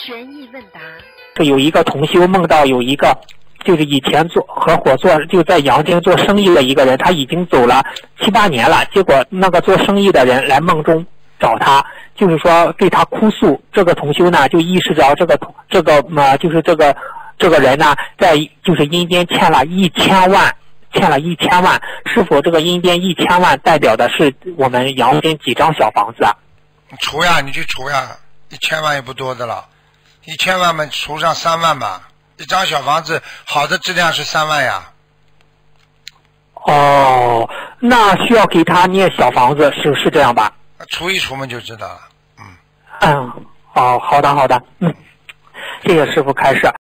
悬疑问答。 有一个同修梦到有一个就是以前合伙做就在阳间做生意的一个人，他已经走了7、8年了，结果那个做生意的人来梦中找他，就是说对他哭诉。这个同修呢就意识到就是这个人呢在就是阴间欠了1000万，是否这个阴间1000万代表的是我们阳间几张小房子啊？ 除呀，你去除呀，1000万也不多的了，1000万嘛除上3万吧，一张小房子好的质量是3万呀。 哦，那需要给他念小房子，是这样吧？ 除一除嘛就知道了。 哦，好的，谢谢师父开示。